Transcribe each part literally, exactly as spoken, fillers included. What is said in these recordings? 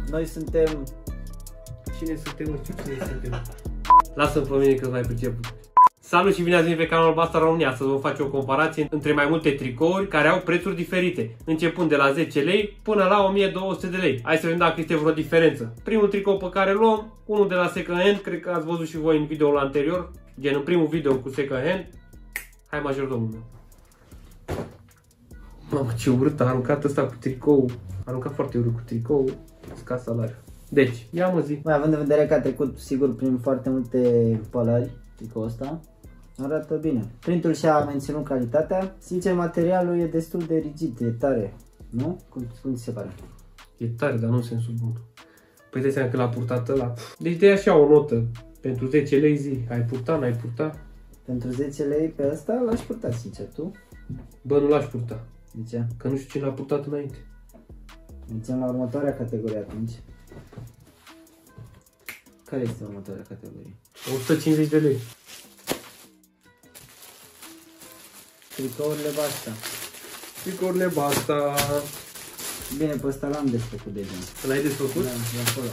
Noi suntem... Cine suntem? Nu știu cine suntem. Lasă-mi pe mine că mai priceput. Salut și bine ați venit pe canalul Basta România. Să vă fac o comparație între mai multe tricouri care au prețuri diferite, începând de la zece lei până la o mie două sute de lei. Hai să vedem dacă este vreo diferență. Primul tricou pe care îl luăm, unul de la second hand, cred că ați văzut și voi în videoul anterior, gen în primul video cu second hand. Hai, majordomul meu. Mamă, ce urât, a aruncat ăsta cu tricou. A aruncat foarte urât cu tricou. Scad salariu. Deci, ia mă zi. Mai având în vedere că a trecut sigur prin foarte multe pălări tricoul ăsta, arată bine. Printul și-a menținut calitatea. Sincer, materialul e destul de rigid, e tare. Nu? Cum, cum ți se pare? E tare, dar nu în sensul bun. Păi dai seama că l-a purtat ăla. Deci de așa o notă. Pentru zece lei zi. Ai purta, n-ai purta? Pentru zece lei pe ăsta l-aș purta, sincer, tu? Bă, nu l-aș purta. De ce? Că nu știu cine l-a purtat înainte. Mergem la următoarea categorie atunci. Care este următoarea categorie? o sută cincizeci de lei. Tricourile Basta. Tricourile Basta. Bine, pe ăsta l-am desfăcut deja. L-ai desfăcut? Da, e acolo.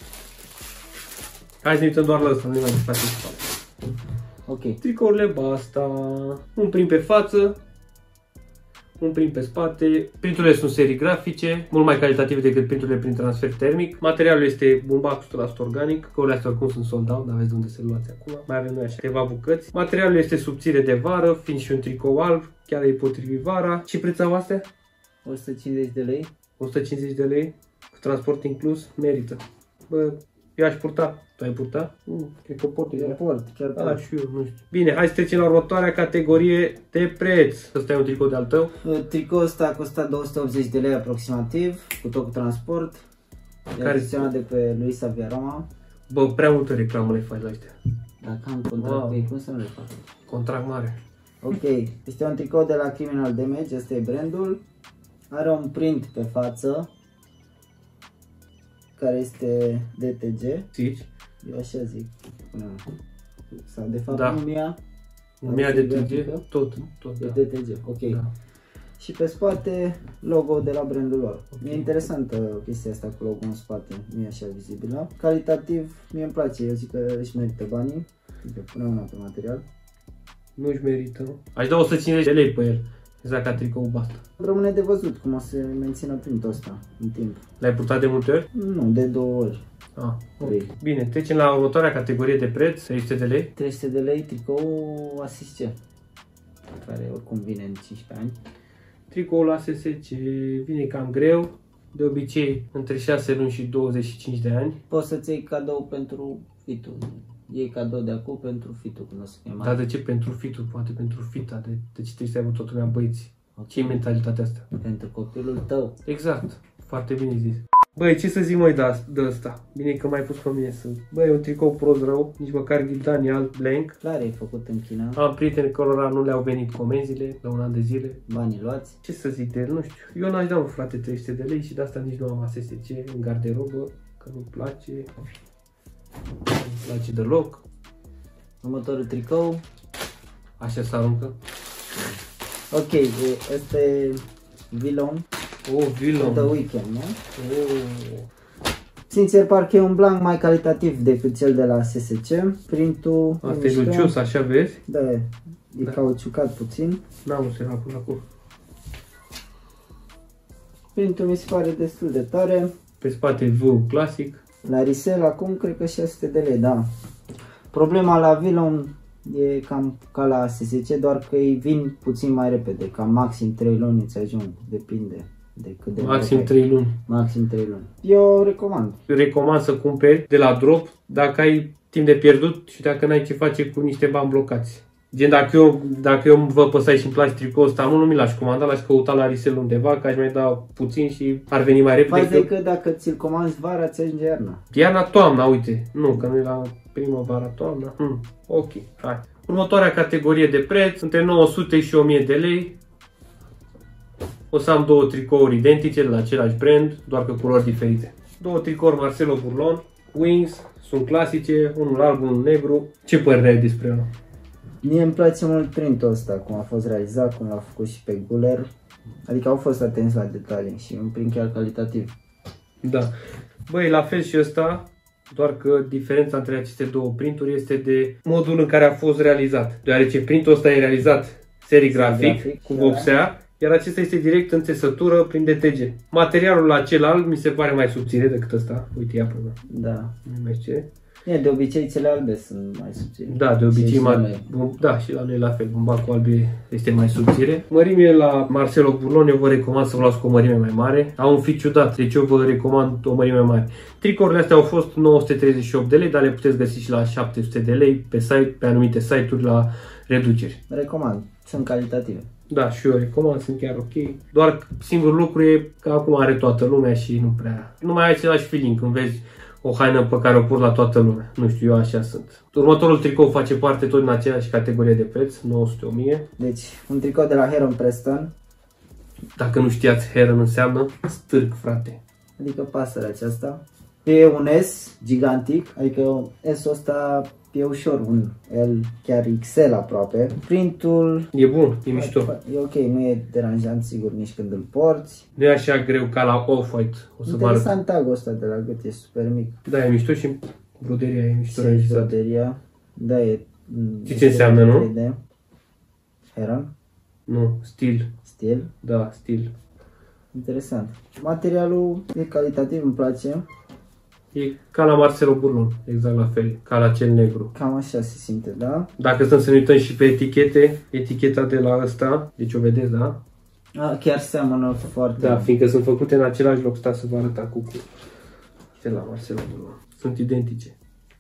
Hai să ne uităm doar la ăsta, nu ne mai facem spate. Ok. Tricourile Basta. Un prim pe față. Un print pe spate. Printurile sunt serigrafice, mult mai calitative decât printurile prin transfer termic. Materialul este bumbac o sută la sută organic. Căurile astea oricum sunt sold out, dar aveți de unde să le luați acum. Mai avem noi așa câteva bucăți. Materialul este subțire de vară, fiind și un tricou alb, chiar îi potrivit vara. Și prețul au astea? o sută cincizeci de lei. o sută cincizeci de lei, cu transport inclus, merită. Bă, eu aș purta. Tu ai purta? Nu, cred că pot. Eu port, chiar Da, port. și eu, nu știu. Bine, hai să trecem la următoarea categorie de preț. Ăsta e un tricou de-al tău. Tricoul ăsta a costat două sute optzeci de lei aproximativ, cu tot cu transport. E achiziționat de pe Luisa Viaroma. Bă, prea multă reclamă le faci la ăștia. Dacă am contract Wow. cu ei, cum să nu le fac? Contract mare. Ok, este un tricou de la Criminal Damage, ăsta e brandul. Are un print pe față, care este D T G. Zici? Eu așa zic. Sau de fapt Da. Mumia. Mumia de D T G? Tot, tot, E da. D T G, ok. Da. Și pe spate logo de la brandul lor. Okay. E interesantă chestia asta cu logo în spate, nu e așa vizibilă. Calitativ, mie îmi place, eu zic că își merită banii. Uite, pune una pe material. Nu-și merită, nu? Aș da o sută cincizeci de lei pe el. Exact ca tricou Basta. Rămâne de văzut cum o să mențină printul ăsta în timp. L-ai purtat de multe ori? Nu, de două ori. Ah, Trei. ok. Bine, trecem la următoarea categorie de preț, trei sute de lei. trei sute de lei, tricou A S C, care oricum vine în cincisprezece ani. Tricoul A S C vine cam greu, de obicei între șase luni și douăzeci și cinci de ani. Poți să-ți iei cadou pentru fitul. Iei cadou de acum pentru fitul când o să fie mare. Dar de ce pentru fitul? Poate pentru fita, de, de ce trebuie să aibă toată lumea băieți? Ce e mentalitatea asta? Pentru copilul tău. Exact, foarte bine zis. Băi, ce să zic mai de, de asta? Bine că m-ai pus pe mine să... Băi, e un tricou prost rău, nici măcar ghidani alt blank. Clar, e făcut în China. Am prieteni cărora nu le-au venit comenzile la un an de zile. Banii luați. Ce să zic de el, nu știu. Eu n-aș da, un frate, trei sute de lei și de asta nici nu am A S C în garderobă, că nu-mi place. Nu-mi place deloc. Următorul tricou. Așa se aruncă. Ok, ăsta e Vilon. Oh, Vilon. The Weekend, nu? Oh. Sincer, parcă e un blanc mai calitativ decât cel de la S S C. Printul... Asta e lucios, așa vezi? Da, e, e Da. cauciucat puțin. N-am înțeles până acum. Printul mi se pare destul de tare. Pe spate V clasic. La Risel acum cred că șase sute de lei, da. Problema la Vilon e cam ca la S S C, doar că ei vin puțin mai repede, cam maxim trei luni îți ajung, depinde de cât de Maxim repede. trei luni. Maxim trei luni. Eu recomand. Recomand să cumperi de la drop dacă ai timp de pierdut și dacă n-ai ce face cu niște bani blocați. Gen, dacă eu, dacă eu vă păsai și îmi place tricoul ăsta, nu, nu mi l-aș comanda, l-aș căuta la resell undeva, că aș mai da puțin și ar veni mai repede. Faza e că dacă ți-l comanzi vara, ți ajunge iarna. Iarna, toamna, uite. Nu, că nu e la primăvara, toamna. Hmm. Ok, hai. Următoarea categorie de preț, între nouă sute și o mie de lei. O să am două tricouri identice de la același brand, doar că culori diferite. Două tricouri Marcelo Burlon, Wings, sunt clasice, unul alb, unul negru. Ce părere ai despre el? Mie îmi place mult printul ăsta, cum a fost realizat, cum l-a făcut și pe Guler. Adică au fost atenți la detalii și un print chiar calitativ. Da. Băi, la fel și ăsta, doar că diferența între aceste două printuri este de modul în care a fost realizat. Deoarece printul ăsta e realizat serigrafic, grafic, cu vopsea, iar acesta este direct în țesătură prin D T G. Materialul acela mi se pare mai subțire decât ăsta. Uite, ia până. Da. Nu mai știe. E, de obicei cele albe sunt mai subțire. Da, de obicei mai... Da, și la noi la fel. Bumbacul alb este mai subțire. Mărimile la Marcelo Burlon, eu vă recomand să vă luați cu o mărime mai mare. Au un fi ciudat, deci eu vă recomand o mărime mai mare. Tricourile astea au fost nouă sute treizeci și opt de lei, dar le puteți găsi și la șapte sute de lei pe site, pe anumite site-uri la reduceri. Recomand, sunt calitative. Da, și eu recomand, sunt chiar ok. Doar singurul lucru e că acum are toată lumea și nu prea... Nu mai ai același feeling când vezi o haină pe care o pur la toată lumea. Nu știu, eu așa sunt. Următorul tricou face parte tot din aceeași categorie de preț, nouă sute o mie. Deci, un tricou de la Heron Preston. Dacă nu știați, Heron înseamnă stârc, frate. Adică pasărea aceasta. E un S gigantic, adică S-ul ăsta e ușor, un L, chiar X L aproape. Printul... E bun, e mișto. E ok, nu e deranjant sigur nici când îl porți. Nu e așa greu ca la Off-White. O să interesant tagul ăsta de la gât, e super mic. Da, e mișto și broderia e mișto. Și broderia. Da, e... Știi ce înseamnă, nu? De Heron? Nu, stil. Stil? Da, stil. Interesant. Materialul e calitativ, îmi place. E ca la Marcelo Burlon, exact la fel, ca la cel negru. Cam așa se simte, da? Dacă stăm să ne uităm și pe etichete, eticheta de la ăsta, deci o vedeți, da? A, chiar seamănă foarte... Da, fiindcă sunt făcute în același loc, sta să vă arăt acum cu de la Marcelo Burlon. Sunt identice.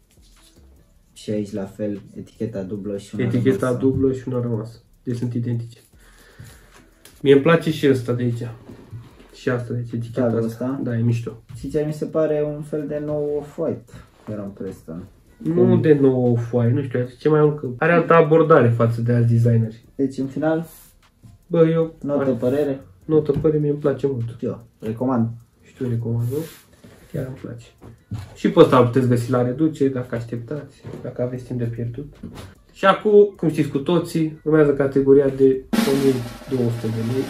Și aici la fel, eticheta dublă și una Eticheta rămasă. dublă și una rămasă. Deci sunt identice. Mie îmi place și ăsta de aici. Și asta, deci eticheta asta. asta. Da, e mișto. Și ce mi se pare un fel de nou Off-White, Heron Preston. Nu Cum? De nou foaie, nu știu, ce mai încă. Are altă abordare față de alți designeri. Deci în final, bă, eu... notă părere? Notă părere, mie îmi place mult. Eu, recomand. Și tu recomand, nu? Chiar îmi place. Și pe ăsta îl puteți găsi la reducere, dacă așteptați, dacă aveți timp de pierdut. Și acum, cum știți cu toții, urmează categoria de o mie două sute de lei.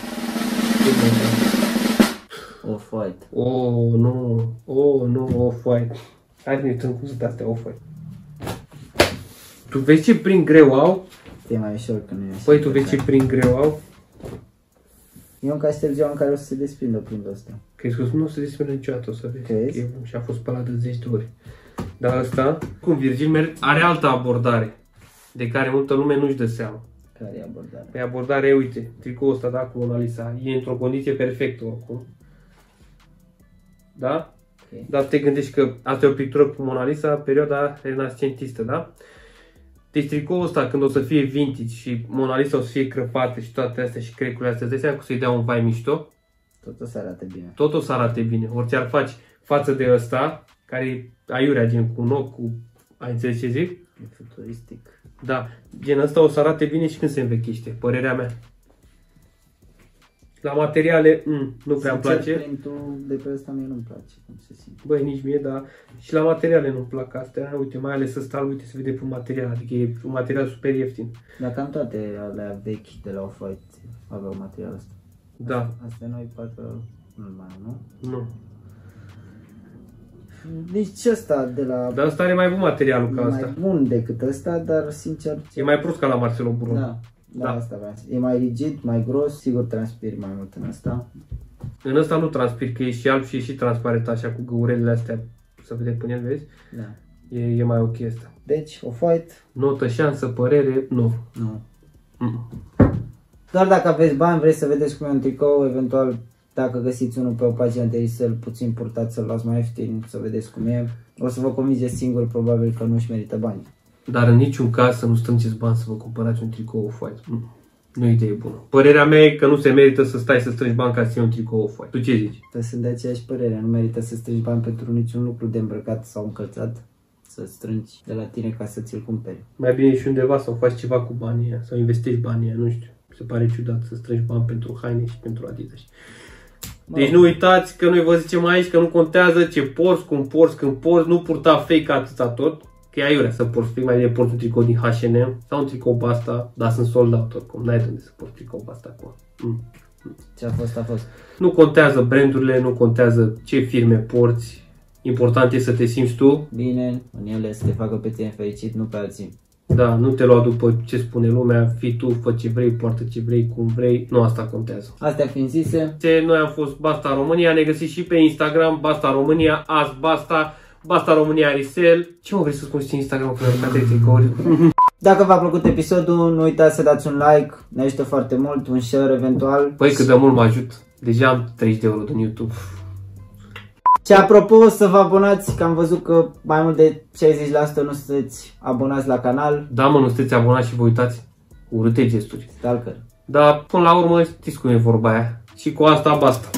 Off-White. Oh, nu, oh, nu, Off-White. Hai să ne uităm cum sunt astea Off-White. Tu vezi ce prin greu au? E mai ușor că nu e așa. Păi, tu vezi ce prin greu au? E un castel geam în care o să se desprindă printul ăsta. Crezi că nu o să se desprindă niciodată, o să vezi. Crezi? E, și a fost spălat de zece de ori. Dar ăsta, cum Virgil are altă abordare, de care multă lume nu-și dă seama. Care e abordarea? Pe abordare, uite, tricoul ăsta, da, cu Mona Lisa, e într-o condiție perfectă oricum. Da? Okay. Dar te gândești că asta e o pictură cu Mona Lisa, perioada renascentistă, da? Deci tricoul ăsta, când o să fie vintage și Mona Lisa o să fie crăpată și toate astea și crecurile astea, îți dai seama că să-i dea un vai mișto? Tot o să arate bine. Tot o să arate bine. Ori ți-ar faci față de ăsta, care e aiurea, gen cu un ochi, cu... Ai înțeles ce zic? E futuristic. Da, gen ăsta o să arate bine și când se învechește, părerea mea. La materiale, mm, nu prea îmi place. Printul de pe ăsta mie nu-mi place, cum se simte. Băi, nici mie, dar și la materiale nu-mi plac astea. Uite, mai ales ăsta, uite, se vede pe material, adică e un material super ieftin. Dar cam toate alea vechi de la Off-White aveau materialul ăsta. Da. Astea noi parcă nu mai au, nu? Nu. Deci ăsta de la... Dar ăsta are mai bun materialul ca mai asta. bun decât ăsta, dar sincer... E mai prost ca la Marcelo Burlon. Da, da, Da. asta vreau. E mai rigid, mai gros, sigur transpiri mai mult în ăsta. În ăsta nu transpir, că e și alb și e și transparent așa cu găurelele astea. Să vede până el, vezi? Da. E, e mai ok asta. Deci, Off-White? Notă, șansă, părere, nu. Nu. Mm. Doar dacă aveți bani, vreți să vedeți cum e un tricou, eventual dacă găsiți unul pe o pagină de resell puțin purtat să-l luați mai ieftin, să vedeți cum e. O să vă convingeți singur, probabil că nu-și merită bani. Dar în niciun caz să nu strângeți bani să vă cumpărați un tricou Off-White. Mm. Nu e idee bună. Părerea mea e că nu se merită să stai să strângi bani ca să iei un tricou Off-White. Tu ce zici? Că sunt de aceeași părere, nu merită să strângi bani pentru niciun lucru de îmbrăcat sau încălțat, să strângi de la tine ca să ți-l cumperi. Mai bine și undeva sau faci ceva cu banii aia, sau investești banii aia, nu știu. Se pare ciudat să strângi bani pentru haine și pentru Adidas. Deci nu uitați că noi vă zicem aici că nu contează ce porți, cum porți, când porți, nu purta fake atâta tot. Că e aiurea să porți fake, mai bine porți un tricou din H and M sau un tricou Basta, dar sunt sold out oricum, n-ai de unde să porți tricou Basta acum. Mm. Ce a fost, a fost. Nu contează brandurile, nu contează ce firme porți, Important e să te simți tu. Bine, în ele să te facă pe tine fericit, nu pe alții. Da, nu te lua după ce spune lumea, fii tu, fă ce vrei, poartă ce vrei, cum vrei, nu asta contează. Astea fiind zise, noi am fost Basta România, ne găsiți și pe Instagram, Basta România, azi Basta, Basta România Risel. Ce mă vrei să spun și Instagram cu tricouri? Dacă v-a plăcut episodul, nu uitați să dați un like, ne ajută foarte mult, un share eventual. Păi cât de mult mă ajut, deja am treizeci de euro din YouTube. Și apropo, să vă abonați, că am văzut că mai mult de șaizeci la sută nu sunteți abonați la canal. Da, mă, nu sunteți abonați și vă uitați? Urâte gesturi. Stalker. Dar până la urmă știți cum e vorba aia. Și cu asta basta.